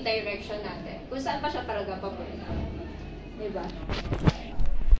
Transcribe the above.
direction natin. Kung saan pa siya talaga papunta. Diba?